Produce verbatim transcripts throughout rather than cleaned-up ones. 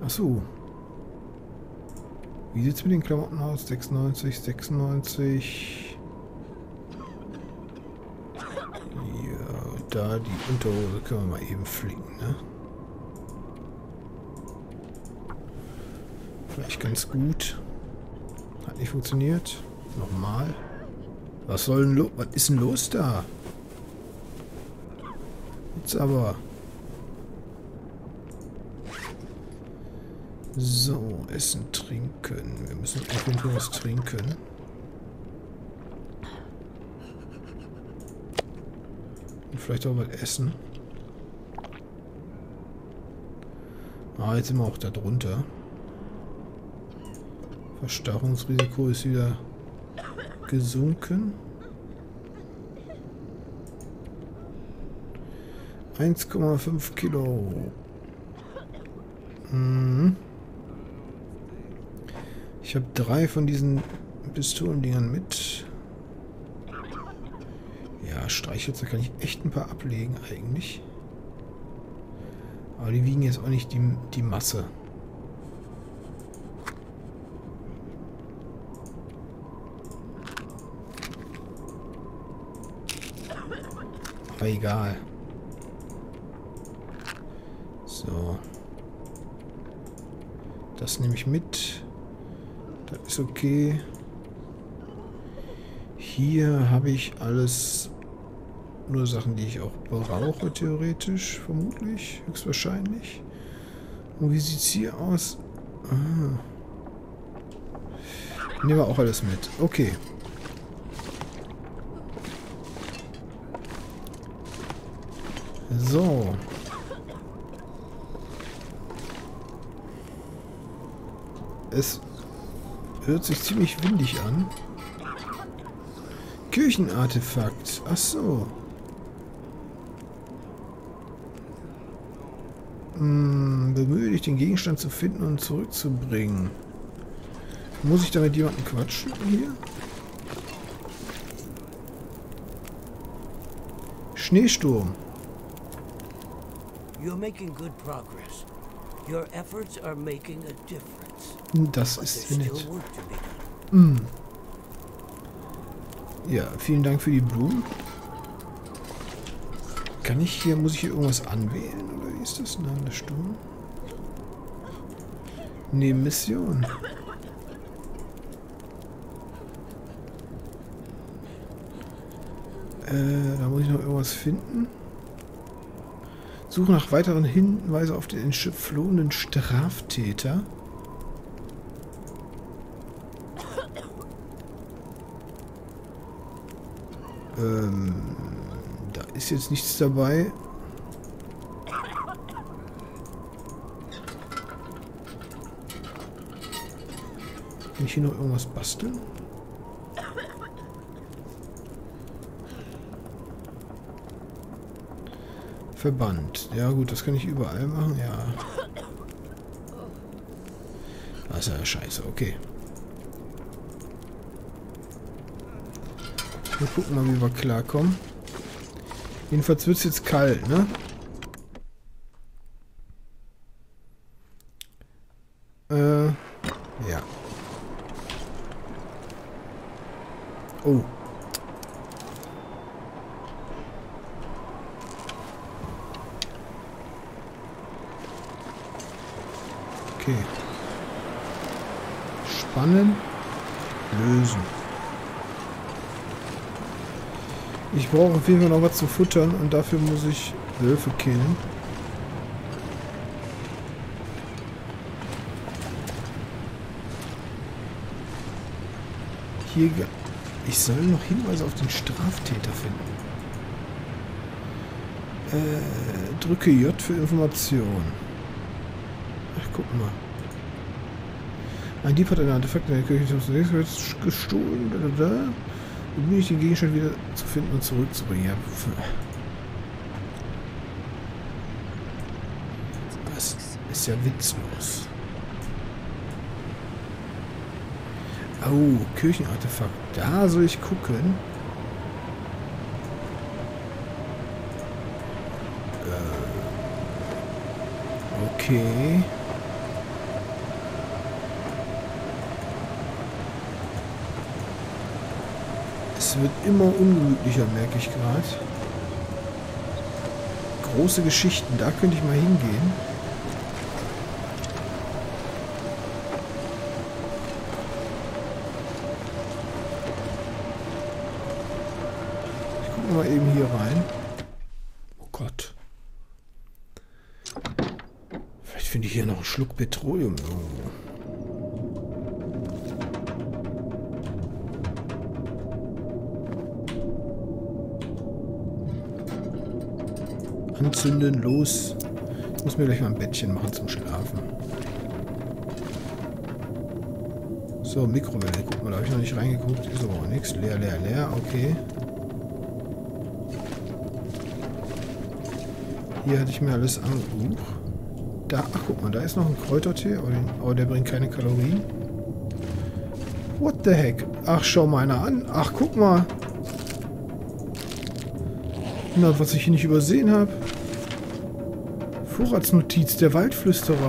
Achso. Wie sieht es mit den Klamotten aus? sechsundneunzig, sechsundneunzig. Ja, da die Unterhose können wir mal eben flicken, ne? Vielleicht ganz gut. Hat nicht funktioniert. Nochmal. Was soll denn los? Was ist denn los da? Jetzt aber. So, essen, trinken. Wir müssen auf jeden Fall was trinken. Und vielleicht auch was essen. Ah, jetzt sind wir auch da drunter. Verstarrungsrisiko ist wieder gesunken. eins Komma fünf Kilo. Mhm. Ich habe drei von diesen Pistolendingern mit. Ja, Streichhölzer kann ich echt ein paar ablegen eigentlich. Aber die wiegen jetzt auch nicht die, die Masse. Aber egal. So. Das nehme ich mit. Das ist okay. Hier habe ich alles nur Sachen, die ich auch brauche, theoretisch, vermutlich, höchstwahrscheinlich. Und wie sieht es hier aus? Ah. Nehmen wir auch alles mit. Okay. So. Es hört sich ziemlich windig an. Kirchenartefakt. Ach so. Hm, bemühe dich, den Gegenstand zu finden und zurückzubringen. Muss ich da mit jemandem quatschen hier? Schneesturm. You're making good progress. Your efforts are making a difference. Das ist ja nett. Mm. Ja, vielen Dank für die Blumen. Kann ich hier, muss ich hier irgendwas anwählen? Oder wie ist das? Nein, der Sturm. Nee, Mission. Äh, da muss ich noch irgendwas finden. Suche nach weiteren Hinweisen auf den entflohenen Straftäter. Ähm, da ist jetzt nichts dabei. Kann ich hier noch irgendwas basteln? Verband. Ja gut, das kann ich überall machen, ja. Das ist ja scheiße, okay. Wir gucken mal, wie wir klarkommen. Jedenfalls wird es jetzt kalt, ne? Äh, ja. Oh. Okay. Spannen. Lösen. Ich brauche auf jeden Fall noch was zu futtern und dafür muss ich Wölfe killen. Hier, ich soll noch Hinweise auf den Straftäter finden. Äh, drücke J für Information. Ach, guck mal. Ein Dieb hat ein Artefakt in der Kirche gestohlen. Da, da, da. Um ich den Gegenstand wieder zu finden und zurückzubringen. Ja. Das ist ja witzlos. Oh, Kirchenartefakt. Da soll ich gucken. Äh, okay. Es wird immer ungemütlicher, merke ich gerade. Große Geschichten, da könnte ich mal hingehen. Ich gucke mal eben hier rein. Oh Gott. Vielleicht finde ich hier noch einen Schluck Petroleum irgendwo. Anzünden, los. Ich muss mir gleich mal ein Bettchen machen zum Schlafen. So, Mikrowelle. Guck mal, da habe ich noch nicht reingeguckt. Ist aber auch nichts. Leer, leer, leer. Okay. Hier hatte ich mir alles an. Uh. Da, ach guck mal, da ist noch ein Kräutertee. Aber, den, aber der bringt keine Kalorien. What the heck? Ach, schau mal einer an. Ach, guck mal. Na, was ich hier nicht übersehen habe. Vorratsnotiz, der Waldflüsterer.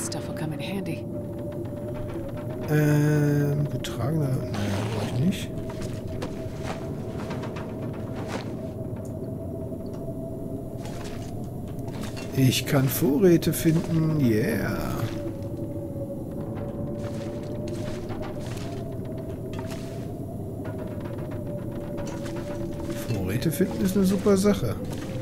Ähm, getragener. Nein, brauche ich nicht. Ich kann Vorräte finden. Yeah. Vorräte finden ist eine super Sache.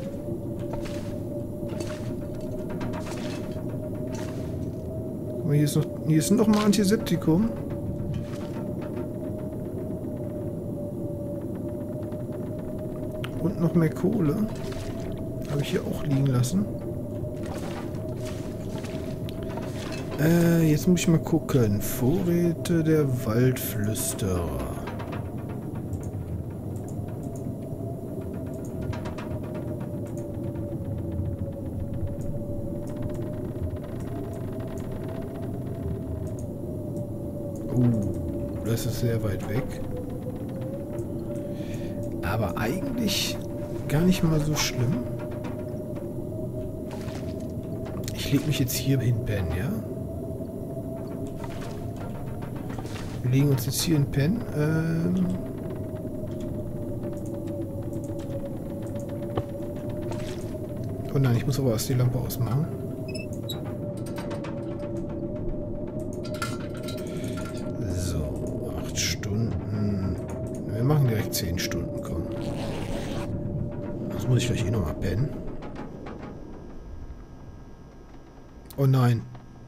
Hier ist noch, hier ist noch mal Antiseptikum. Und noch mehr Kohle. Habe ich hier auch liegen lassen. Äh, jetzt muss ich mal gucken. Vorräte der Waldflüsterer. Das ist sehr weit weg. Aber eigentlich gar nicht mal so schlimm. Ich lege mich jetzt hier hin, pennen, ja? Wir legen uns jetzt hier in Pen. Ähm oh nein, ich muss aber erst die Lampe ausmachen. Wir machen direkt zehn Stunden, komm. Das muss ich gleich eh nochmal pennen. Oh nein.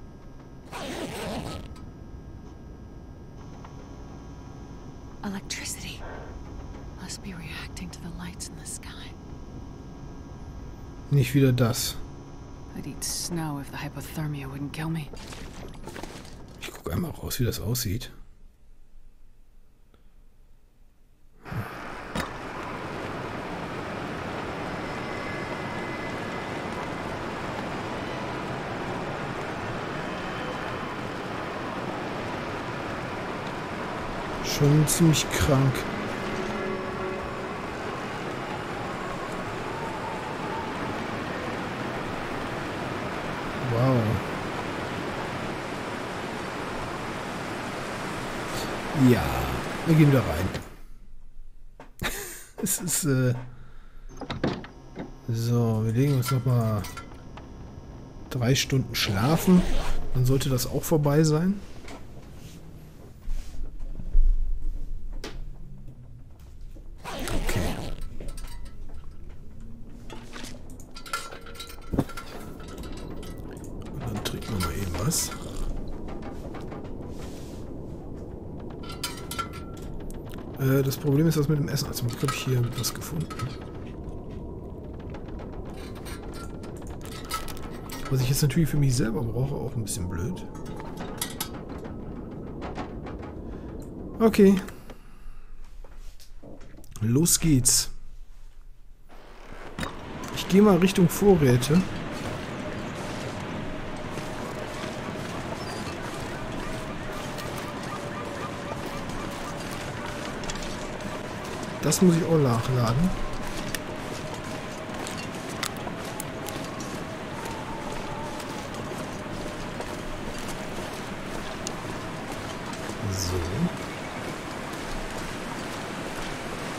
Electricity must be reacting to the lights in the sky. Nicht wieder das. I'd eat snow if the hypothermia wouldn't kill me. Ich gucke einmal raus, wie das aussieht. Schon ziemlich krank. Wow. Ja, wir gehen da rein. Es ist, äh... So, wir legen uns noch mal drei Stunden schlafen. Dann sollte das auch vorbei sein. Das Problem ist, was mit dem Essen. Also, ich habe hier was gefunden. Was ich jetzt natürlich für mich selber brauche, auch ein bisschen blöd. Okay. Los geht's. Ich gehe mal Richtung Vorräte. Das muss ich auch nachladen. So.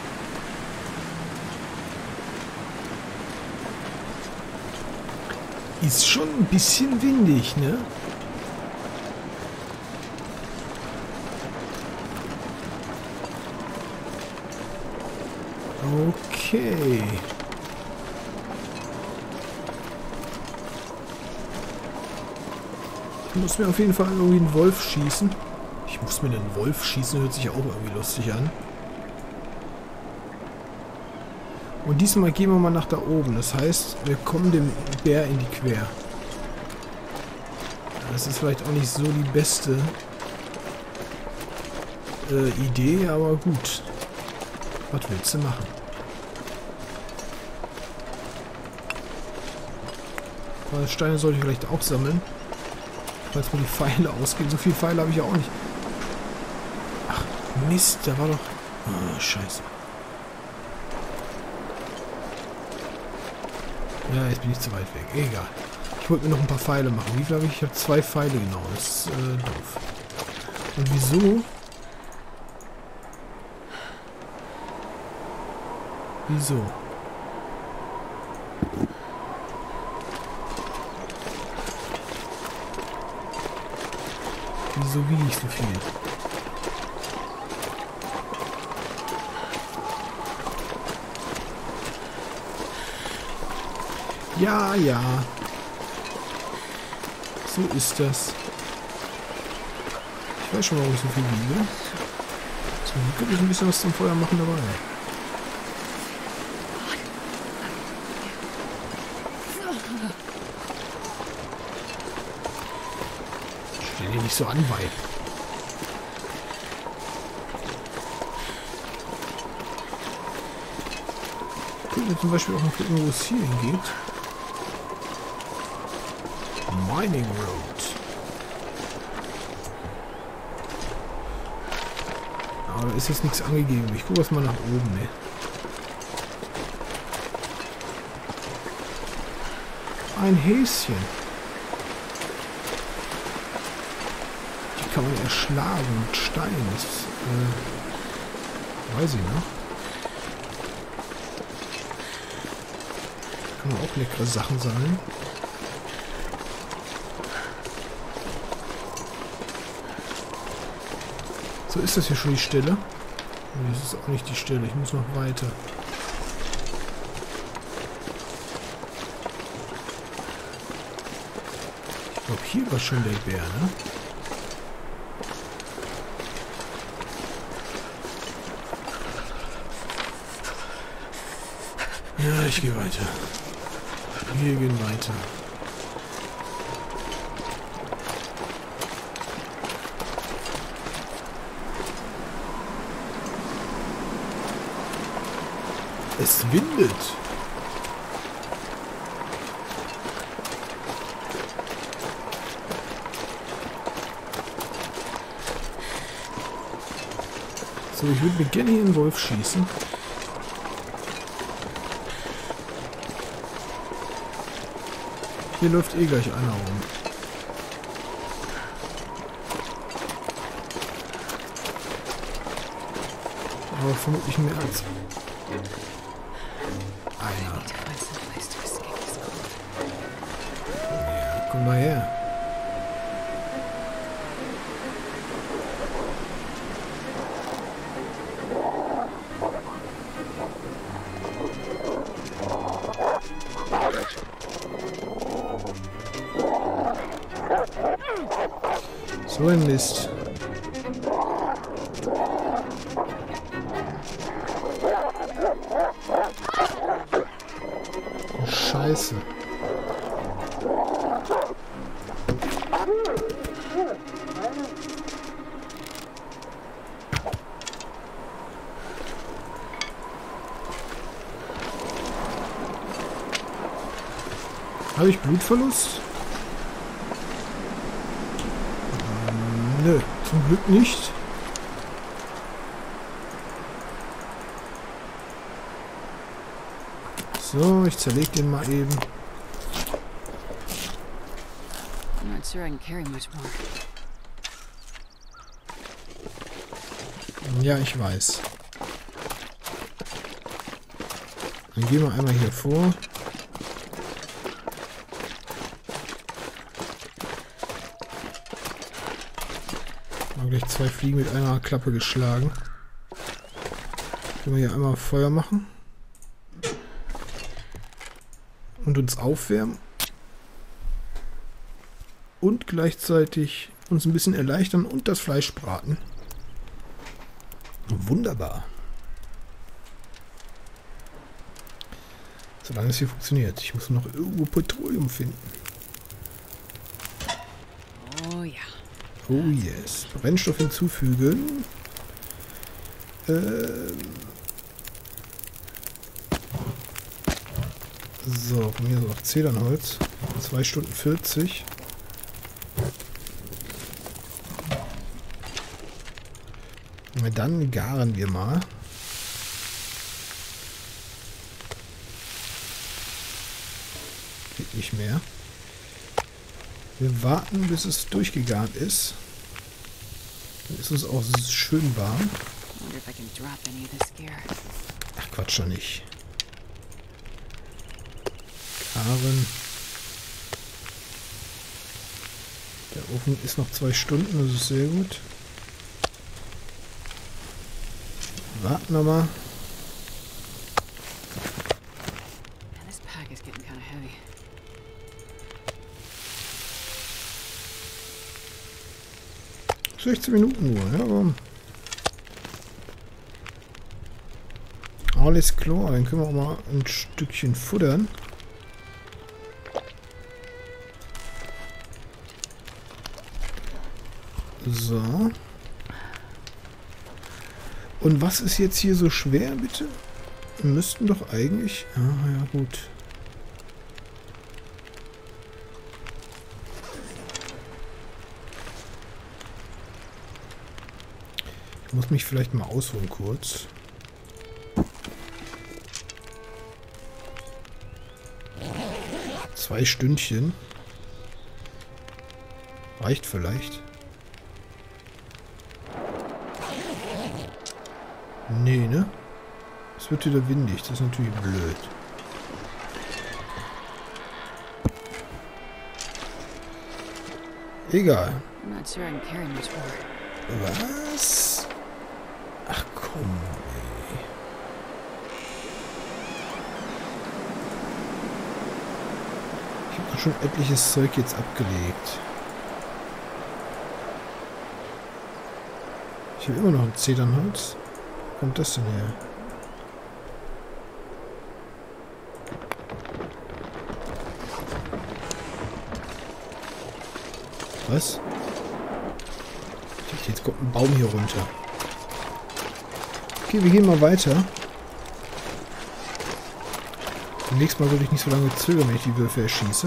Ist schon ein bisschen windig, ne? Okay. Ich muss mir auf jeden Fall irgendwie einen Wolf schießen. Ich muss mir einen Wolf schießen, hört sich auch irgendwie lustig an. Und diesmal gehen wir mal nach da oben. Das heißt, wir kommen dem Bär in die Quer. Das ist vielleicht auch nicht so die beste äh, Idee, aber gut. Was willst du machen? Aber Steine sollte ich vielleicht auch sammeln. Falls mir die Pfeile ausgehen. So viele Pfeile habe ich ja auch nicht. Ach, Mist, da war doch... Oh, scheiße. Ja, jetzt bin ich zu weit weg. Egal. Ich wollte mir noch ein paar Pfeile machen. Wie viel habe ich? Ich habe zwei Pfeile genau. Das ist äh, doof. Und wieso? Wieso? Wieso wiege ich so viel? Ja, ja. So ist das. Ich weiß schon, warum ich so viel wiege. Zum Glück habe ich ein bisschen was zum Feuer machen dabei. Stell dir nicht so an, Weib. Können wir zum Beispiel auch mal gucken, wo es hier hingeht. Mining Road. Aber da ist jetzt nichts angegeben. Ich gucke erst mal nach oben. Ne? Ein Häschen. Die kann man erschlagen mit Stein. Das äh, weiß ich noch. Kann auch leckere Sachen sein. So, ist das hier schon die Stelle? Nee, das ist auch nicht die Stelle. Ich muss noch weiter. Ich glaube, hier war schon der Bär, ne? Ja, ich gehe weiter. Wir gehen weiter. Es windet. So, ich würde mir gerne hier einen Wolf schießen. Hier läuft eh gleich einer rum. Aber vermutlich mehr als einer. Ja, komm mal her. So ein Mist. Oh, Scheiße. Habe ich Blutverlust? Nö, zum Glück nicht. So, ich zerleg den mal eben. I'm not sure I can carry much more. Ja, ich weiß. Dann gehen wir einmal hier vor. gleich zwei Fliegen mit einer Klappe geschlagen. Können wir hier einmal Feuer machen. Und uns aufwärmen. Und gleichzeitig uns ein bisschen erleichtern und das Fleisch braten. Wunderbar. Solange es hier funktioniert. Ich muss noch irgendwo Petroleum finden. Oh ja. Oh yes. Brennstoff hinzufügen. Ähm. So, von mir noch Zedernholz. zwei Stunden vierzig. Und dann garen wir mal. Geht nicht mehr. Wir warten, bis es durchgegart ist. Dann ist es auch schön warm. Ach, Quatsch doch nicht. Garen. Der Ofen ist noch zwei Stunden, das ist sehr gut. Warten wir mal. sechzehn Minuten nur, ja, aber alles klar, dann können wir auch mal ein Stückchen futtern. So. Und was ist jetzt hier so schwer, bitte? Wir müssten doch eigentlich... Ah, ja, gut. Ich muss mich vielleicht mal ausholen kurz. Zwei Stündchen. Reicht vielleicht. Nee, ne? Es wird wieder windig. Das ist natürlich blöd. Egal. Was? Ach komm, ey. Ich habe schon etliches Zeug jetzt abgelegt. Ich habe immer noch ein Zedernholz. Wo kommt das denn her? Was? Jetzt kommt ein Baum hier runter. Okay, wir gehen mal weiter. Beim nächsten Mal würde ich nicht so lange zögern, wenn ich die Würfe erschieße.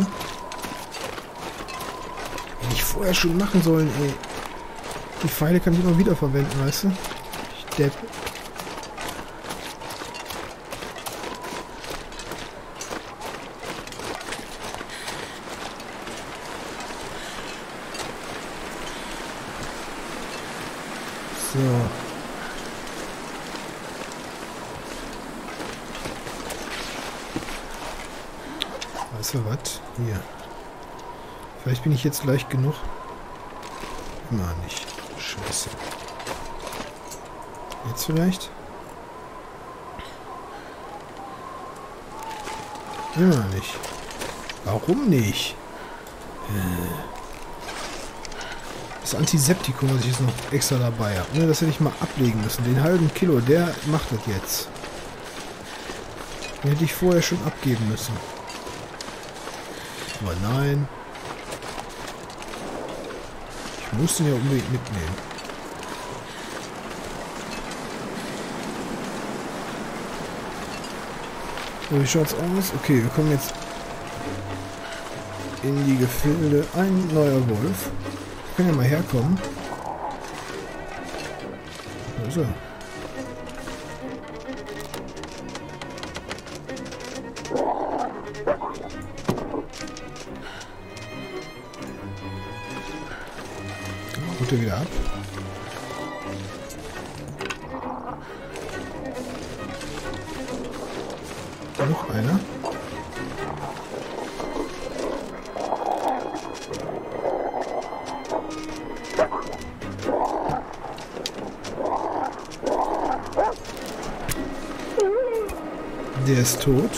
Hätte ich vorher schon machen sollen, ey. Die Pfeile kann ich immer wieder verwenden, weißt du? Ich depp. So. Weißt du was? Hier. Vielleicht bin ich jetzt leicht genug. Immer nicht. Scheiße. Jetzt vielleicht? Immer nicht. Warum nicht? Das Antiseptikum, was ich jetzt noch extra dabei habe. Ne, das hätte ich mal ablegen müssen. Den halben Kilo, der macht das jetzt. Den hätte ich vorher schon abgeben müssen. Aber nein. Ich muss den ja unbedingt mitnehmen. So, wie schaut's aus? Okay, wir kommen jetzt in die Gefilde. Ein neuer Wolf. Wir können ja mal herkommen. Da ist er. Holt er wieder ab. Noch einer. Der ist tot.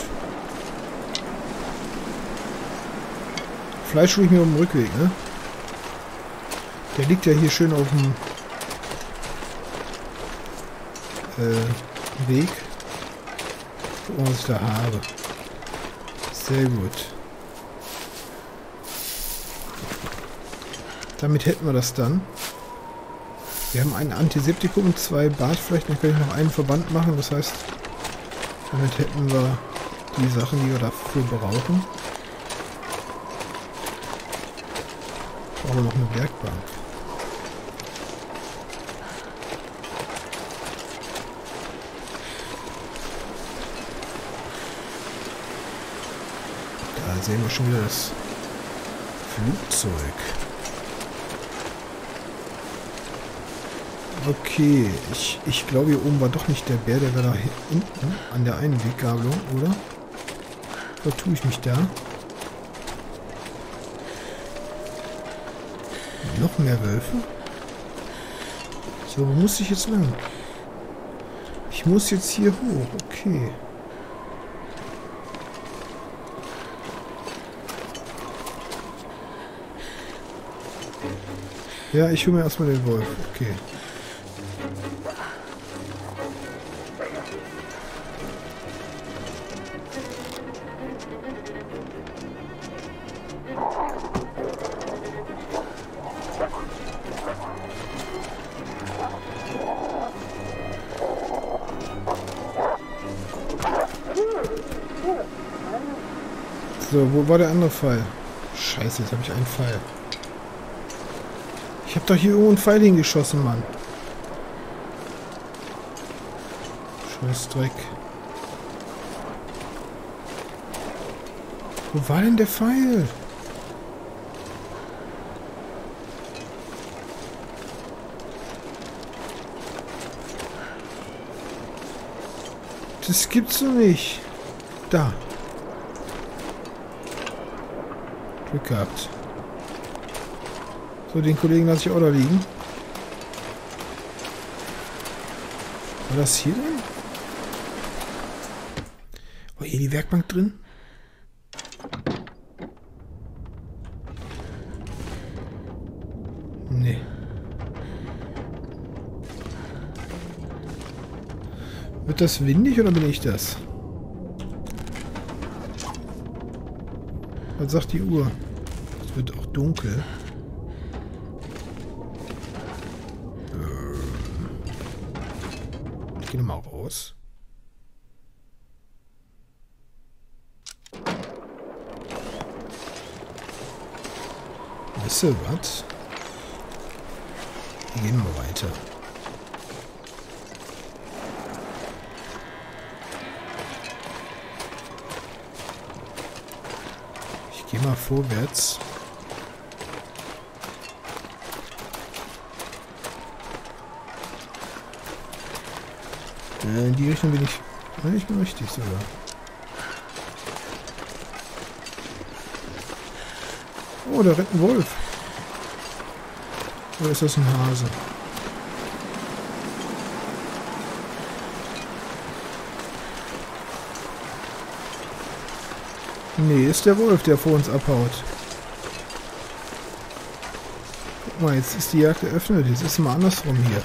Fleisch hole ich mir auf dem Rückweg, ne? Der liegt ja hier schön auf dem äh, Weg. Gucken, was ich da habe. Sehr gut. Damit hätten wir das dann. Wir haben ein Antiseptikum und zwei Bartflechten. Dann kann ich noch einen Verband machen. Das heißt, damit hätten wir die Sachen, die wir dafür brauchen. Brauchen wir noch eine Werkbank. Da sehen wir schon wieder das Flugzeug. Okay, ich, ich glaube, hier oben war doch nicht der Bär, der war da hinten an der einen Weggabelung, oder? Oder tue ich mich da? Noch mehr Wölfe? So, wo muss ich jetzt lang? Ich muss jetzt hier hoch, okay. Ja, ich hole mir erstmal den Wolf, okay. So, wo war der andere Pfeil? Scheiße, jetzt habe ich einen Pfeil. Ich habe doch hier irgendwo einen Pfeil hingeschossen, Mann. Scheiß Dreck. Wo war denn der Pfeil? Das gibt's doch nicht. Da. Glück gehabt. So, den Kollegen lasse ich auch da liegen. War das hier drin? War hier die Werkbank drin? Nee. Wird das windig oder bin ich das? Was sagt die Uhr? Es wird auch dunkel. Ich gehe nochmal raus. Wisst ihr was? Wir gehen mal weiter. Ich gehe mal vorwärts. In die Richtung bin ich... Nein, ich bin richtig sogar. Oh, da rennt ein Wolf. Oder ist das ein Hase? Nee, ist der Wolf, der vor uns abhaut. Guck mal, jetzt ist die Jagd eröffnet. Jetzt ist es mal andersrum hier.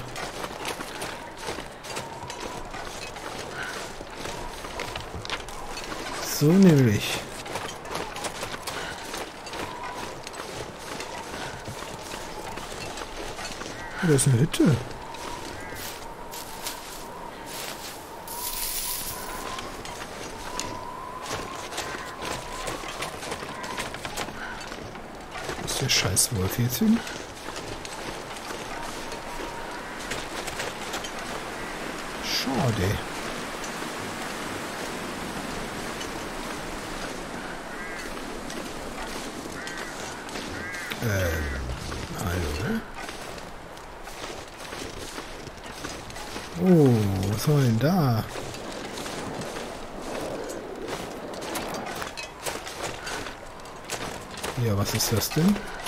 So nämlich. Oh, da ist eine Hütte. Wo ist der scheiß Wolf jetzt hin? Schade. Ähm, hallo? Oh, was haben wir denn da? Ja, was ist das denn?